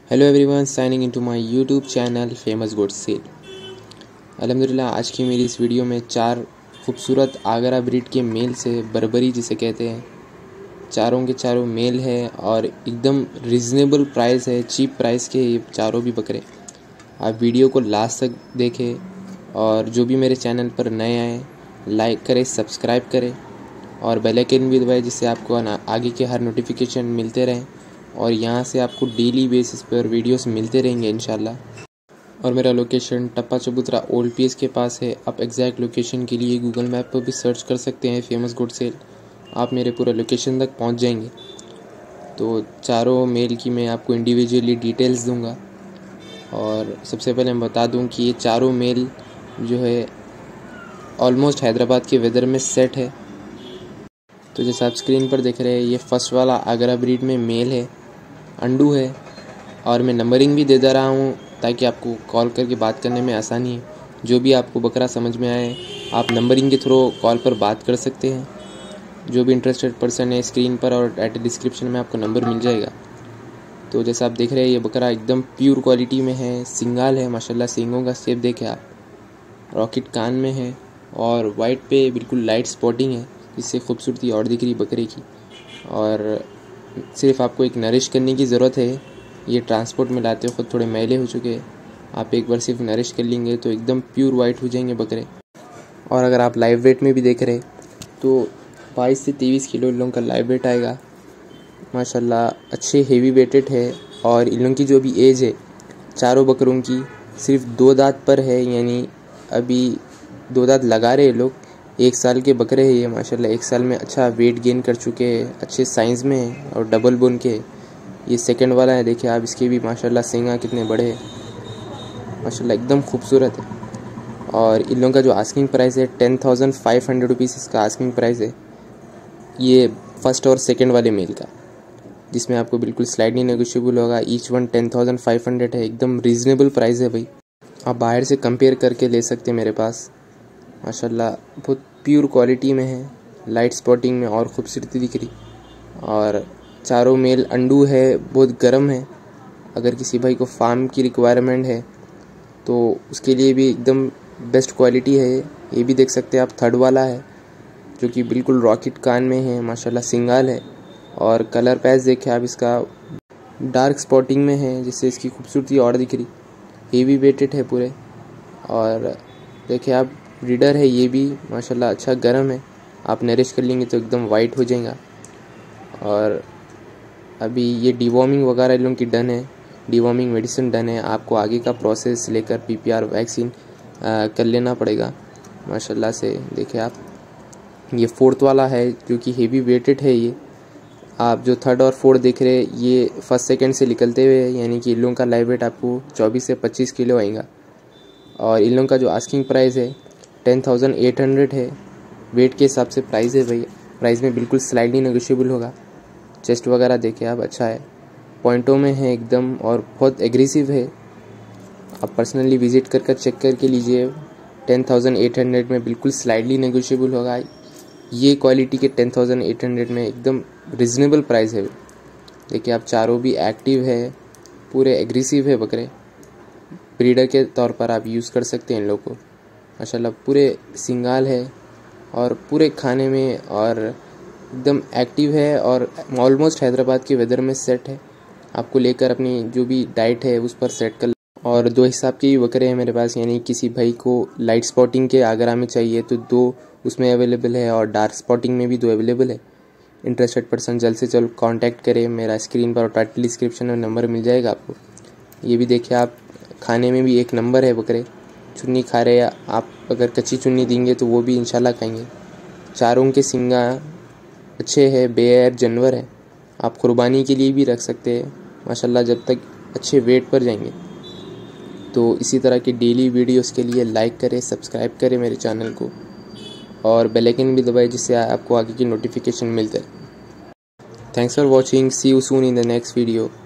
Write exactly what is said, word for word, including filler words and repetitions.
Hello everyone, signing into my YouTube channel famous goat sale. अल्हम्दुलिल्लाह आज की मेरी इस वीडियो में चार खूबसूरत आगरा ब्रीड के मेल से बर्बरी जिसे कहते हैं, चारों के चारों मेल है और एकदम रिजनेबल प्राइस है, चीप प्राइस के ये चारों भी बकरे। आप वीडियो को लास्ट तक देखें और जो भी मेरे चैनल पर नए आए लाइक करें, सब्सक्राइब करें और बेल आइकन भी दबाएं जिससे आपको आगे के हर नोटिफिकेशन मिलते रहें और यहाँ से आपको डेली बेसिस पर वीडियोस मिलते रहेंगे इंशाल्लाह। और मेरा लोकेशन टप्पा चबूतरा ओल्ड पीएस के पास है। आप एग्जैक्ट लोकेशन के लिए गूगल मैप पर भी सर्च कर सकते हैं फेमस गोट सेल, आप मेरे पूरे लोकेशन तक पहुँच जाएंगे। तो चारों मेल की मैं आपको इंडिविजुअली डिटेल्स दूंगा और सबसे पहले मैं बता दूं कि ये चारों मेल जो है ऑलमोस्ट हैदराबाद के वेदर में सेट है। तो जैसे आप स्क्रीन पर देख रहे हैं, ये फर्स्ट वाला आगरा ब्रीड में मेल है, अंडू है और मैं नंबरिंग भी दे दे रहा हूँ ताकि आपको कॉल करके बात करने में आसानी है। जो भी आपको बकरा समझ में आए आप नंबरिंग के थ्रू कॉल पर बात कर सकते हैं। जो भी इंटरेस्टेड पर्सन है स्क्रीन पर और एट डिस्क्रिप्शन में आपको नंबर मिल जाएगा। तो जैसा आप देख रहे हैं, ये बकरा एकदम प्योर क्वालिटी में है, सिंगाल है माशाल्लाह। सींगों का शेप देखें आप, रॉकेट कान में है और वाइट पे बिल्कुल लाइट स्पॉटिंग है जिससे खूबसूरती और दिख रही बकरे की। और सिर्फ आपको एक नरिश करने की ज़रूरत है। ये ट्रांसपोर्ट में लाते वक्त थोड़े मैले हो चुके हैं, आप एक बार सिर्फ नरिश कर लेंगे तो एकदम प्योर वाइट हो जाएंगे बकरे। और अगर आप लाइव वेट में भी देख रहे तो बाईस से तेईस किलो इन लोगों का लाइव वेट आएगा माशाल्लाह। अच्छे हेवी वेटेड है और इन लोगों की जो भी एज है चारों बकरों की सिर्फ दो दांत पर है, यानी अभी दो दांत लगा रहे लोग। एक साल के बकरे हैं ये माशाल्लाह। एक साल में अच्छा वेट गेन कर चुके हैं, अच्छे साइज़ में है और डबल बोन के। ये सेकंड वाला है, देखिए आप, इसके भी माशाल्लाह सींगा कितने बड़े हैं माशाल्लाह, एकदम खूबसूरत है। और इन लोगों का जो आस्किंग प्राइस है ten thousand five hundred rupees इसका आस्किंग प्राइस है, ये फर्स्ट और सेकेंड वाले मेल का, जिसमें आपको बिल्कुल स्लाइड नहीं नेगोशिएबल होगा। Each one ten thousand five hundred है, एकदम रीज़नेबल प्राइस है भाई। आप बाहर से कंपेयर करके ले सकते हैं मेरे पास माशाल्लाह। बहुत प्योर क्वालिटी में है, लाइट स्पॉटिंग में और ख़ूबसूरती दिख रही। और चारों मेल अंडू है, बहुत गर्म है। अगर किसी भाई को फार्म की रिक्वायरमेंट है तो उसके लिए भी एकदम बेस्ट क्वालिटी है। ये भी देख सकते हैं आप, थर्ड वाला है जो कि बिल्कुल रॉकेट कान में है माशाल्लाह, सिंगाल है। और कलर पैच देखें आप, इसका डार्क स्पॉटिंग में है जिससे इसकी खूबसूरती और दिख रही। हेवी वेटेड है पूरे। और देखिए आप, ब्रीडर है ये भी माशाल्लाह, अच्छा गर्म है। आप नरिश कर लेंगे तो एकदम वाइट हो जाएगा। और अभी ये डिवॉर्मिंग वगैरह लोगों की डन है, डिवॉर्मिंग मेडिसिन डन है। आपको आगे का प्रोसेस लेकर पीपीआर वैक्सीन कर लेना पड़ेगा माशाल्लाह से। देखिए आप, ये फोर्थ वाला है जो कि हेवी वेटेड है। ये आप जो थर्ड और फोर्थ देख रहे हैं ये फर्स्ट सेकंड से निकलते हुए, यानी कि इन लोगों का लाइव वेट आपको चौबीस से पच्चीस किलो आएगा। और इन लोगों का जो आस्किंग प्राइस है टेन थाउजेंड एट हंड्रेड है, वेट के हिसाब से प्राइस है भाई। प्राइस में बिल्कुल स्लाइड नहीं नेगोशिएबल होगा। चेस्ट वगैरह देखे आप, अच्छा है, पॉइंटों में है एकदम और बहुत एग्रेसिव है। आप पर्सनली विजिट कर कर चेक करके लीजिए। टेन थाउजेंड एट हंड्रेड में बिल्कुल स्लाइडली नेगोशिएबल होगा। ये क्वालिटी के टेन थाउजेंड एट हंड्रेड में एकदम रिजनेबल प्राइस है। देखिए आप, चारों भी एक्टिव है, पूरे एग्रेसिव है बकरे। ब्रीडर के तौर पर आप यूज़ कर सकते हैं इन लोगों को माशाल्लाह। पूरे सिंगाल है और पूरे खाने में और एकदम एक्टिव है और ऑलमोस्ट हैदराबाद के वेदर में सेट है। आपको लेकर अपनी जो भी डाइट है उस पर सेट कर। और दो हिसाब के भी बकरे हैं मेरे पास, यानी किसी भाई को लाइट स्पॉटिंग के आगरा में चाहिए तो दो उसमें अवेलेबल है और डार्क स्पॉटिंग में भी दो अवेलेबल है। इंटरेस्टेड पर्सन जल्द से जल्द कांटेक्ट करें। मेरा स्क्रीन पर और टाइटल डिस्क्रिप्शन में नंबर मिल जाएगा आपको। ये भी देखिए आप, खाने में भी एक नंबर है बकरे। चुन्नी खा रहे हैं आप, अगर कच्ची चुन्नी देंगे तो वो भी इंशाल्लाह खाएंगे। चारों के सिंगा अच्छे हैं, बेयर जानवर है। आप कुर्बानी के लिए भी रख सकते हैं माशाल्लाह, जब तक अच्छे वेट पर जाएंगे। तो इसी तरह की डेली वीडियोस के लिए लाइक करें, सब्सक्राइब करें मेरे चैनल को और बेल आइकन भी दबाएं जिससे आपको आगे की नोटिफिकेशन मिलते रहे। Thanks for watching, see you soon in the next video.